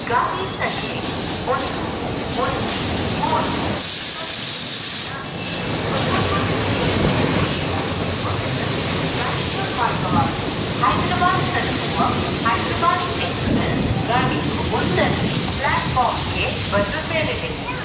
ಗಾಡಿ ಸಂಖ್ಯೆ 113 ಹೈದರಾಬಾದ್ ತಲುಪುವ ಹೈದರಾಬಾದ್ ಎಕ್ಸ್‌ಪ್ರೆಸ್ ಗಾಡಿ 1 ಪ್ಲಾಟ್‌ಫಾರ್ಮ್‌ಗೆ ಬಂದು ಸೇರಿದೆ.